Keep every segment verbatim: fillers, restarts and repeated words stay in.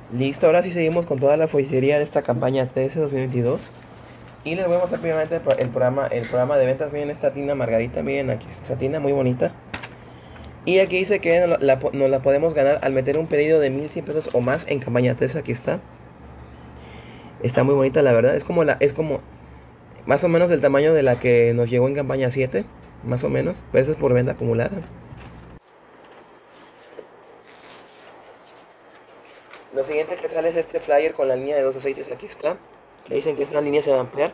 Listo, ahora sí seguimos con toda la folletería de esta campaña T S dos mil veintidós. Y les voy a mostrar primeramente el, pro- el programa, el programa de ventas. Miren esta tina Margarita, miren aquí esta tina muy bonita. Y aquí dice que nos la, po- nos la podemos ganar al meter un pedido de mil cien pesos o más en campaña T S. Aquí está. Está muy bonita la verdad. Es como la, es como más o menos del tamaño de la que nos llegó en campaña siete. Más o menos. Pesos por venta acumulada. Lo siguiente que sale es este flyer con la línea de dos aceites. Aquí está. Que dicen que esta línea se va a ampliar.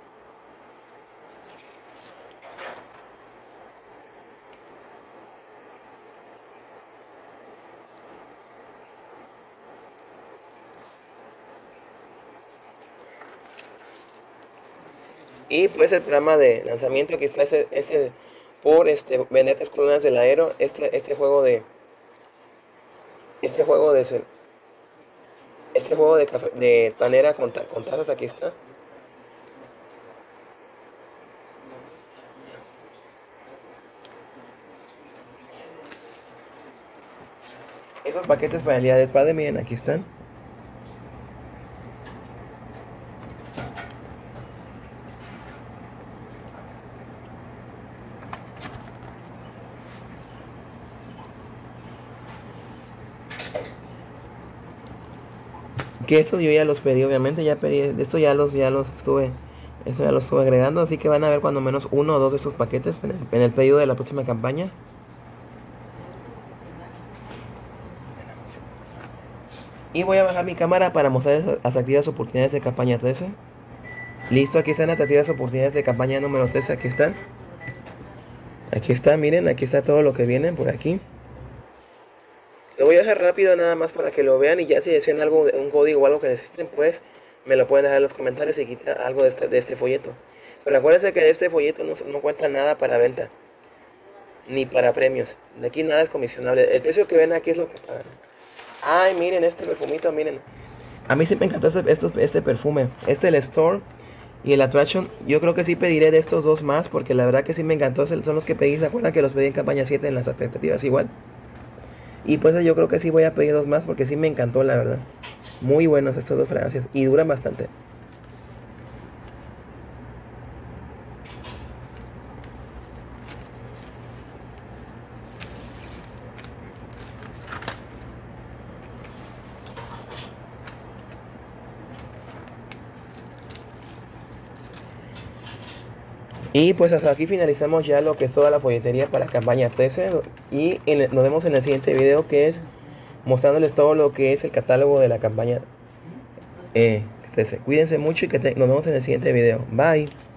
Y pues el programa de lanzamiento que está ese, ese por este Venetas Coronas del Aero, este, este juego de este juego de ce- este juego de café, de panera con, ta- con tazas. Aquí está. Esos paquetes para el día del padre, miren, aquí están. Que estos yo ya los pedí, obviamente, ya pedí, de estos ya los, ya los estuve, esto ya los estuve agregando, así que van a ver cuando menos uno o dos de estos paquetes en el, en el pedido de la próxima campaña. Y voy a bajar mi cámara para mostrar las activas oportunidades de campaña trece. Listo, aquí están las activas oportunidades de campaña número trece, aquí están. Aquí está, miren, aquí está todo lo que viene por aquí. Lo voy a dejar rápido nada más para que lo vean y ya si desean algo, un código o algo que necesiten, pues me lo pueden dejar en los comentarios y quita algo de este, de este folleto. Pero acuérdense que de este folleto no, no cuenta nada para venta, ni para premios. De aquí nada es comisionable. El precio que ven aquí es lo que pagan. Ay, miren este perfumito, miren. A mí sí me encantó este, estos- este perfume. Este, el Store y el Attraction. Yo creo que sí pediré de estos dos más porque la verdad que sí me encantó. Son los que pedí. ¿Se acuerdan que los pedí en campaña siete en las expectativas igual? Y pues yo creo que sí voy a pedir dos más porque sí me encantó, la verdad. Muy buenos estos dos fragancias y duran bastante. Y pues hasta aquí finalizamos ya lo que es toda la folletería para campaña trece. Y en el- nos vemos en el siguiente video, que es mostrándoles todo lo que es el catálogo de la campaña eh, trece. Cuídense mucho y que te- nos vemos en el siguiente video. Bye.